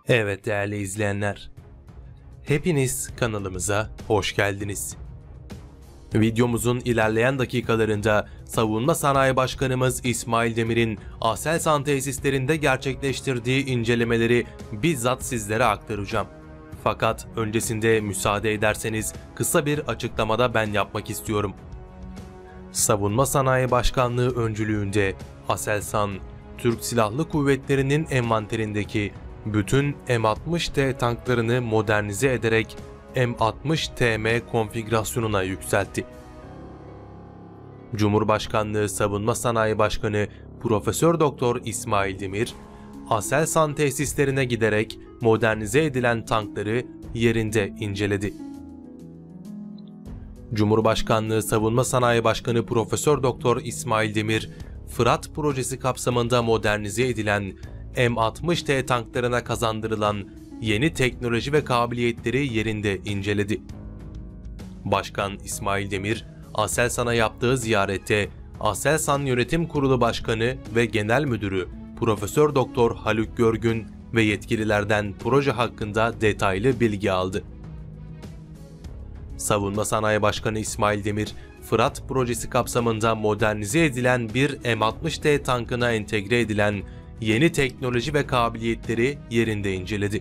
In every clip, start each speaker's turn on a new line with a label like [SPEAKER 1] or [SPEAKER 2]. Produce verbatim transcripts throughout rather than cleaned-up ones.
[SPEAKER 1] Evet değerli izleyenler, hepiniz kanalımıza hoş geldiniz. Videomuzun ilerleyen dakikalarında Savunma Sanayi Başkanımız İsmail Demir'in Aselsan tesislerinde gerçekleştirdiği incelemeleri bizzat sizlere aktaracağım. Fakat öncesinde müsaade ederseniz kısa bir açıklamada ben yapmak istiyorum. Savunma Sanayi Başkanlığı öncülüğünde Aselsan, Türk Silahlı Kuvvetleri'nin envanterindeki bütün M altmış T tanklarını modernize ederek M altmış T M konfigürasyonuna yükseltti. Cumhurbaşkanlığı Savunma Sanayi Başkanı Profesör Doktor İsmail Demir, Aselsan tesislerine giderek modernize edilen tankları yerinde inceledi. Cumhurbaşkanlığı Savunma Sanayi Başkanı Profesör Doktor İsmail Demir, Fırat projesi kapsamında modernize edilen M altmış T tanklarına kazandırılan yeni teknoloji ve kabiliyetleri yerinde inceledi. Başkan İsmail Demir, Aselsan'a yaptığı ziyarette Aselsan Yönetim Kurulu Başkanı ve Genel Müdürü Profesör Doktor Haluk Görgün ve yetkililerden proje hakkında detaylı bilgi aldı. Savunma Sanayi Başkanı İsmail Demir, Fırat projesi kapsamında modernize edilen bir M altmış T tankına entegre edilen yeni teknoloji ve kabiliyetleri yerinde inceledi.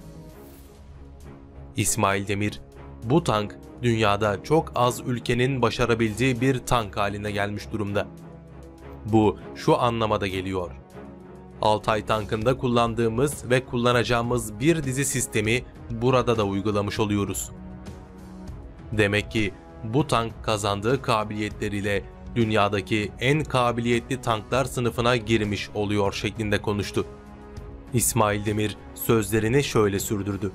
[SPEAKER 1] İsmail Demir, bu tank dünyada çok az ülkenin başarabildiği bir tank haline gelmiş durumda. Bu şu anlamada geliyor: Altay tankında kullandığımız ve kullanacağımız bir dizi sistemi burada da uygulamış oluyoruz. Demek ki bu tank kazandığı kabiliyetleriyle dünyadaki en kabiliyetli tanklar sınıfına girmiş oluyor şeklinde konuştu. İsmail Demir sözlerini şöyle sürdürdü.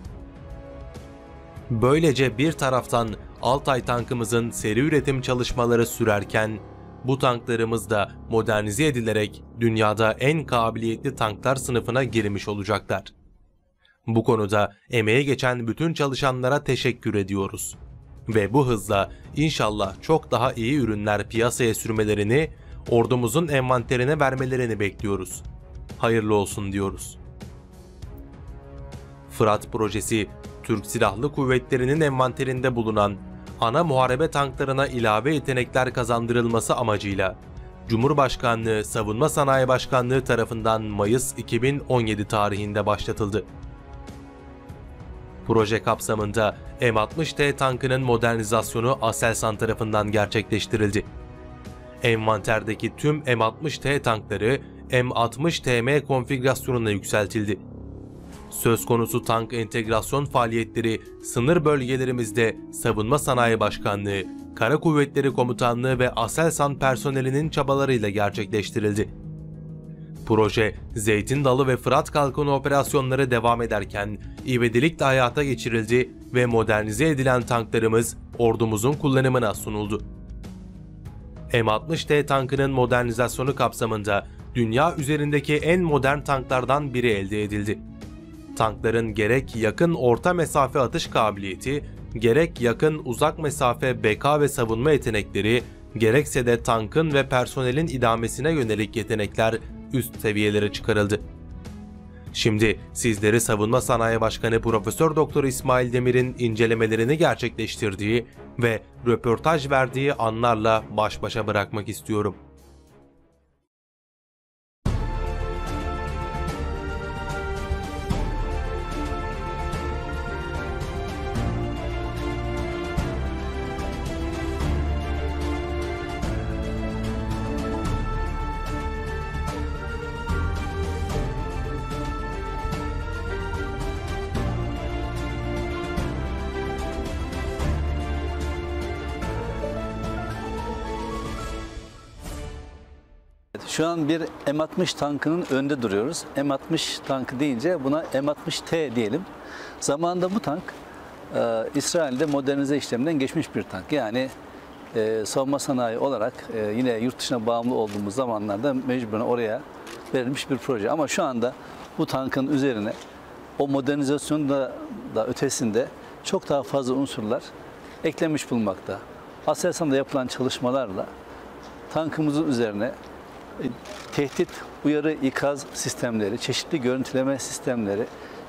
[SPEAKER 1] Böylece bir taraftan Altay tankımızın seri üretim çalışmaları sürerken bu tanklarımız da modernize edilerek dünyada en kabiliyetli tanklar sınıfına girmiş olacaklar. Bu konuda emeğe geçen bütün çalışanlara teşekkür ediyoruz. Ve bu hızla inşallah çok daha iyi ürünler piyasaya sürmelerini, ordumuzun envanterine vermelerini bekliyoruz. Hayırlı olsun diyoruz. Fırat projesi, Türk Silahlı Kuvvetleri'nin envanterinde bulunan ana muharebe tanklarına ilave yetenekler kazandırılması amacıyla Cumhurbaşkanlığı Savunma Sanayi Başkanlığı tarafından Mayıs iki bin on yedi tarihinde başlatıldı. Proje kapsamında M altmış T tankının modernizasyonu Aselsan tarafından gerçekleştirildi. Envanterdeki tüm M altmış T tankları M altmış T M konfigürasyonuna yükseltildi. Söz konusu tank entegrasyon faaliyetleri sınır bölgelerimizde Savunma Sanayi Başkanlığı, Kara Kuvvetleri Komutanlığı ve Aselsan personelinin çabalarıyla gerçekleştirildi. Proje, Zeytin Dalı ve Fırat Kalkanı operasyonları devam ederken ivedilikle hayata geçirildi ve modernize edilen tanklarımız ordumuzun kullanımına sunuldu. M altmış T tankının modernizasyonu kapsamında dünya üzerindeki en modern tanklardan biri elde edildi. Tankların gerek yakın orta mesafe atış kabiliyeti, gerek yakın uzak mesafe beka ve savunma yetenekleri, gerekse de tankın ve personelin idamesine yönelik yetenekler üst seviyelere çıkarıldı. Şimdi sizleri Savunma Sanayi Başkanı Profesör Doktor İsmail Demir'in incelemelerini gerçekleştirdiği ve röportaj verdiği anlarla baş başa bırakmak istiyorum.
[SPEAKER 2] Şu an bir M altmış tankının önünde duruyoruz. M altmış tankı deyince buna M altmış T diyelim. Zamanında bu tank e, İsrail'de modernize işleminden geçmiş bir tank. Yani e, savunma sanayi olarak e, yine yurt dışına bağımlı olduğumuz zamanlarda mecburen oraya verilmiş bir proje. Ama şu anda bu tankın üzerine o modernizasyonun da, da ötesinde çok daha fazla unsurlar eklenmiş bulunmakta. Aselsan'da yapılan çalışmalarla tankımızın üzerine tehdit, uyarı, ikaz sistemleri, çeşitli görüntüleme sistemleri,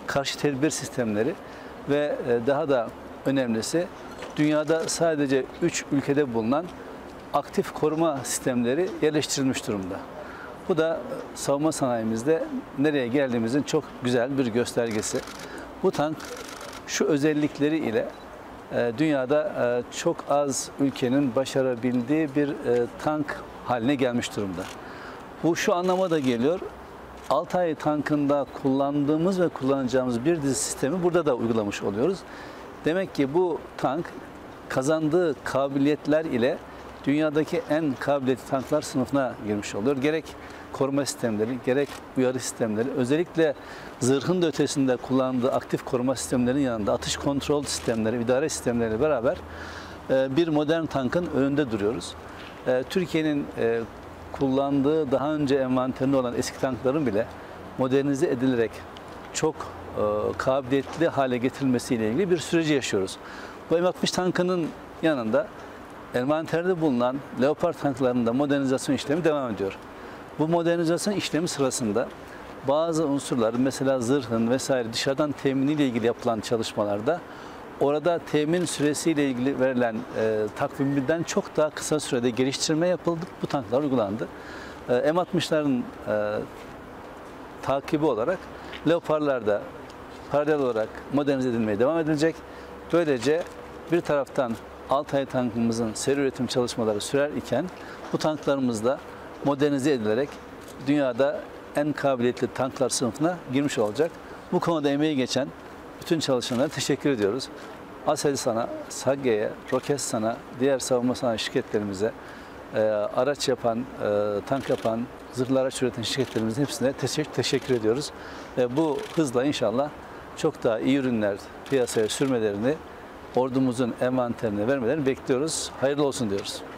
[SPEAKER 2] karşı tedbir sistemleri ve daha da önemlisi dünyada sadece üç ülkede bulunan aktif koruma sistemleri yerleştirilmiş durumda. Bu da savunma sanayimizde nereye geldiğimizin çok güzel bir göstergesi. Bu tank şu özellikleri ile dünyada çok az ülkenin başarabildiği bir tank haline gelmiş durumda. Bu şu anlama da geliyor. Altay tankında kullandığımız ve kullanacağımız bir dizi sistemi burada da uygulamış oluyoruz. Demek ki bu tank kazandığı kabiliyetler ile dünyadaki en kabiliyetli tanklar sınıfına girmiş oluyor. Gerek koruma sistemleri, gerek uyarı sistemleri, özellikle zırhın da ötesinde kullandığı aktif koruma sistemlerinin yanında atış kontrol sistemleri, idare sistemleriyle beraber bir modern tankın önünde duruyoruz. Türkiye'nin kullandığı daha önce envanterinde olan eski tankların bile modernize edilerek çok kabiliyetli hale getirilmesiyle ilgili bir süreci yaşıyoruz. Bu M altmış tankının yanında envanterde bulunan Leopard tanklarında modernizasyon işlemi devam ediyor. Bu modernizasyon işlemi sırasında bazı unsurlar, mesela zırhın vesaire dışarıdan teminiyle ilgili yapılan çalışmalarda orada temin süresiyle ilgili verilen e, takviminden çok daha kısa sürede geliştirme yapıldı. Bu tanklar uygulandı. E, M altmışların e, takibi olarak Leopard'lar da paralel olarak modernize edilmeye devam edilecek. Böylece bir taraftan Altay tankımızın seri üretim çalışmaları sürer iken bu tanklarımız da modernize edilerek dünyada en kabiliyetli tanklar sınıfına girmiş olacak. Bu konuda emeği geçen bütün çalışanlara teşekkür ediyoruz. Aselsan'a, SAGGE'ye, Roketsan'a, diğer savunma sanayi şirketlerimize, e, araç yapan, e, tank yapan, zırhlı araç üreten şirketlerimizin hepsine teşekkür, teşekkür ediyoruz. E, bu hızla inşallah çok daha iyi ürünler piyasaya sürmelerini, ordumuzun envanterine vermelerini bekliyoruz. Hayırlı olsun diyoruz.